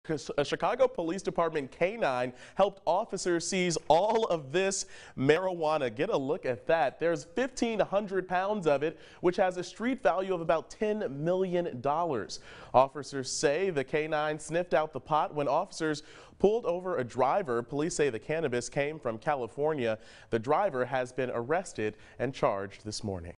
A Chicago Police Department K-9 helped officers seize all of this marijuana. Get a look at that. There's 1,500 pounds of it, which has a street value of about $10 million. Officers say the K-9 sniffed out the pot when officers pulled over a driver. Police say the cannabis came from California. The driver has been arrested and charged this morning.